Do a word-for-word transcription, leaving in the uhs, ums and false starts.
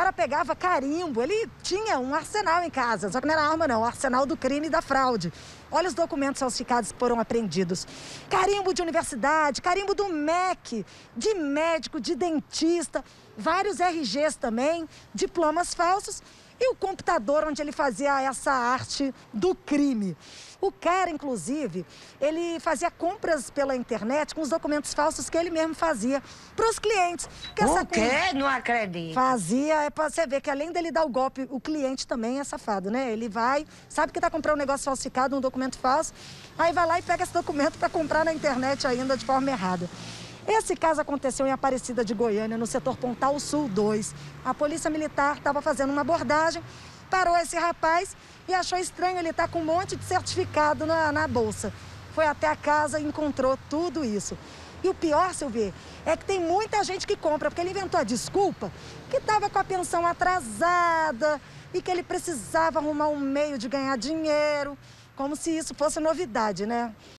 cara pegava carimbo, ele tinha um arsenal em casa, só que não era arma não, o arsenal do crime e da fraude. Olha os documentos falsificados que foram apreendidos. Carimbo de universidade, carimbo do M E C, de médico, de dentista, vários R Gs também, diplomas falsos e o computador onde ele fazia essa arte do crime. O cara, inclusive, ele fazia compras pela internet com os documentos falsos que ele mesmo fazia para os clientes. Que o quê? Não acredito. Fazia, é para você ver que além dele dar o golpe, o cliente também é safado, né? Ele vai, sabe que tá comprando um negócio falsificado, um documento falso, aí vai lá e pega esse documento para comprar na internet ainda de forma errada. Esse caso aconteceu em Aparecida de Goiânia, no setor Pontal Sul dois. A polícia militar estava fazendo uma abordagem, parou esse rapaz e achou estranho ele estar com um monte de certificado na, na bolsa. Foi até a casa e encontrou tudo isso. E o pior, Silvia, é que tem muita gente que compra, porque ele inventou a desculpa que estava com a pensão atrasada e que ele precisava arrumar um meio de ganhar dinheiro, como se isso fosse novidade, né?